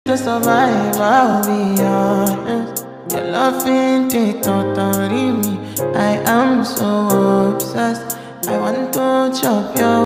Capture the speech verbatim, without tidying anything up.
To survive, I'll be honest. Your love ain't it totally me. I am so obsessed. I want to chop your